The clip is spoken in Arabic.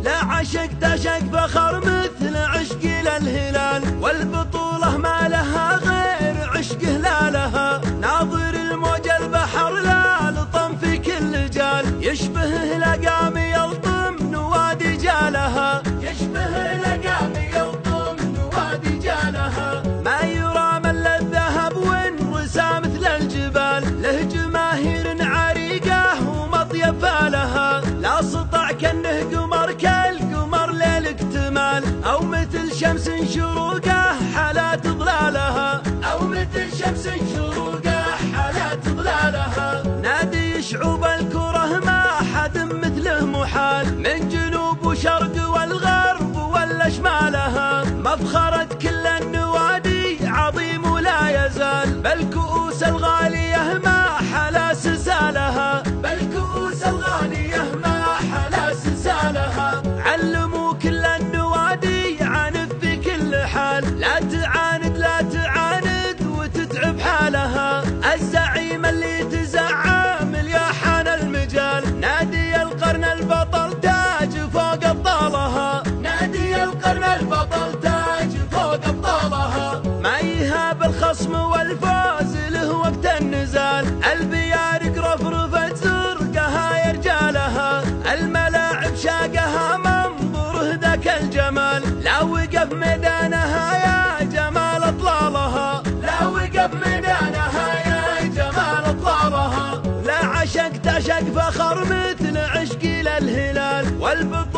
لا عشقت عشق فخر مثل عشقي للهلال، والبطولة ما لها غير عشقه لا لها. ناظر الموج البحر لا لطم في كل جال، يشبهه لقام يلطم نوادي جالها، يشبه لقام يلطم نوادي جالها. ما يرى من الذهب وانرسى مثل الجبال، له جماهير عريقة ومطيب لها. لا سطع كأنه قمر كالقمر ليل اكتمال، أو مثل شمس شروقه حالات ظلالها، أو مثل شمس شروقه حالات ظلالها. نادي شعوب الكرة ما حد مثله محال، من جنوب وشرق والغرب ولا شمالها. مفخرة كل النوادي عظيم ولا يزال، بل كؤوس الغالية ما حلا سلسالها، بل كؤوس الغالية ما حلا سلسالها. علموا كل النوادي عنف في كل حال، لا تعاند لا تعاند وتتعب حالها. الزعيم اللي تزعم الياحان المجال، نادي القرن البطل تاج فوق ابطالها، نادي القرن البطل تاج فوق ابطالها. ما يهاب الخصم والفوز له وقت النزال، البيارق رفرفت زرقها يا رجالها. الملاعب شاقها منظره ذاك الجمال، لا وقف ميدانها يا جمال اطلالها، لا وقف ميدانها يا جمال اطلالها. لا عشقت عشق فخر مثل عشقي للهلال، والبطولة